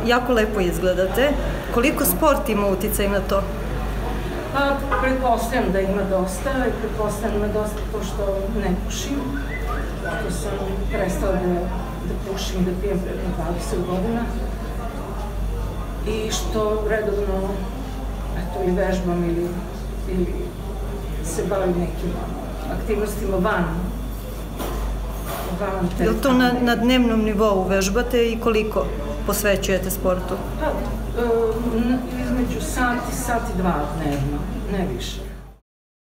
Jako lepo izgledate. Koliko sport ima uticaj na to? Pa, pretpostavljam da ima dosta i pretpostavljam da ima dosta to što ne pušim. Ako sam prestala da pušim i da pijem preko 20 godina. I što redovno ili vežbam ili se bavim nekim aktivnostima van. Je li to na dnevnom nivou vežbate i koliko posvećujete sportu? Pa, između sat i dva dnevno, ne više.